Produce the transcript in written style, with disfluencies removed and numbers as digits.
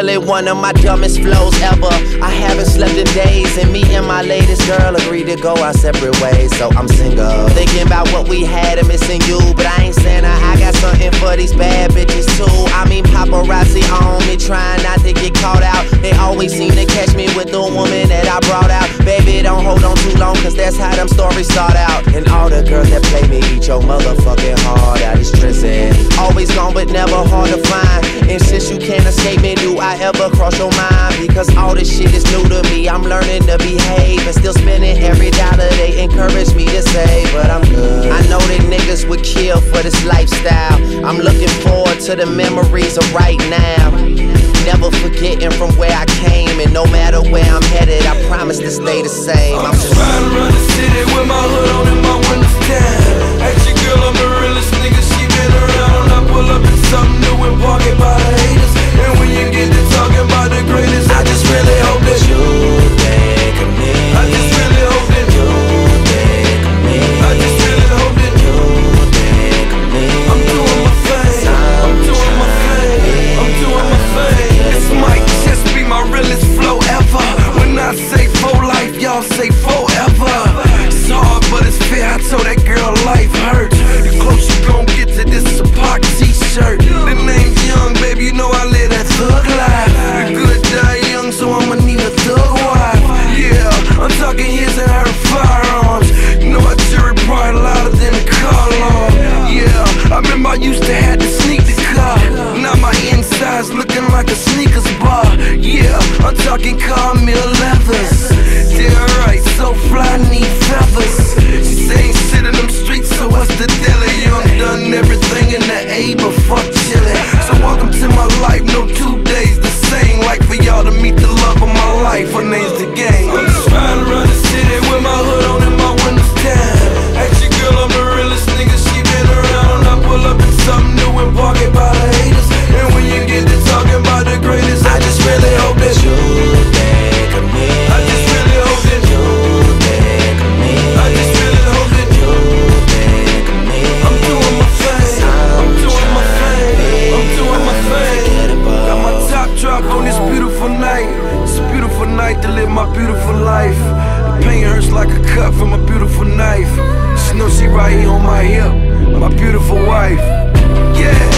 really one of my dumbest flows ever. I haven't slept in days, and me and my latest girl agreed to go our separate ways, so I'm single. Thinking about what we had and missing you, but I ain't saying I got something for these bad bitches too. I mean paparazzi on me, trying not to get caught out. They always seem to catch me with the woman that I brought out. Baby, don't hold on too long, cause that's how them stories start out. And all the girls that play me eat your motherfucking heart out. It's Tristan, always gone but never hard to find. And since you can't escape me, do I ever cross your mind? Because all this shit is new to me, I'm learning to behave and still spending every dollar they encourage me to save. But I'm good, I know that niggas would kill for this lifestyle. I'm looking forward to the memories of right now, never forgetting from where I came. And no matter where I'm headed, I promise to stay the same. I'm just riding around the city with my hood on and my windows down. Ask your girl, I'm the realest nigga, she been around. I pull up in something new and park it by the haters. And when you get to talking about the greatest, I just really hope that you think of me. I just really hope that you think of me. I just really hope that you think of me. I'm doing my thing, I'm doing my thing, I'm doing my thing. This might just be my realest flow ever. When I say for life, y'all say forever. It's hard, but it's fair. I told that girl life hurts. The closer you gon' get to this, a Pac t-shirt. The name's Young, baby, you know I live that thug life. The good die young, so I'ma need a thug wife. Yeah, I'm talking his and her firearms. You know I jury probably louder than a car alarm. Yeah, I remember I used to have to sneak the car. Now my inside's looking like a sneakers bar. Yeah, I'm talking Carmel leathers. Damn right, so fly, need feathers. She say ain't sit in them streets, so what's the dealie? Young done everything in the A, but fuck chillin'. So welcome to my life, no 2 days the same. Like for y'all to meet the love of my life, her name's The Game. I'm just riding around the city with my hood on and my windows down. Ask your girl, I'm the realest nigga, she been around. I pull up in something new and park it by the haters. And when you get to talking about the greatest, I just really hope that you think of me. I just really hope that you think of me. I just really hope that you think of me. I'm doing my thing, I'm doing my thing, I'm doing my thing. Got my top drop on this beautiful night. It's a beautiful night to live my beautiful life. The pain hurts like a cut from a beautiful knife. She knows she right here on my hip, my beautiful wife. Yeah.